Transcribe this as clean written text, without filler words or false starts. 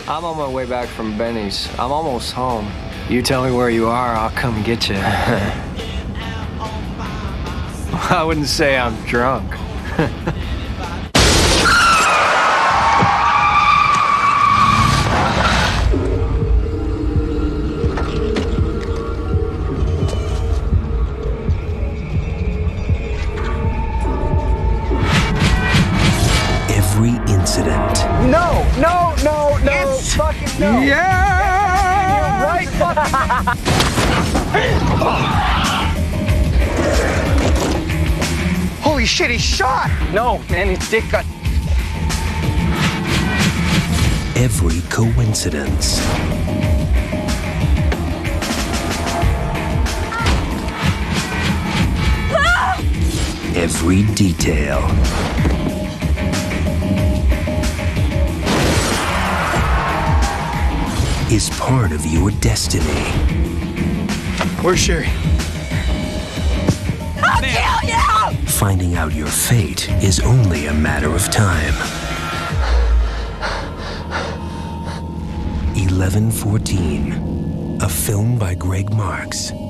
I'm on my way back from Benny's. I'm almost home. You tell me where you are, I'll come get you. I wouldn't say I'm drunk. Every incident. No, no, no, no, fucking no. Yeah! Right fucking. Holy shit, he's shot! No, man, his dick got. Every coincidence. Every detail. Is part of your destiny. Where's Sherry? I'll kill you! Finding out your fate is only a matter of time. 1114, a film by Greg Marcks.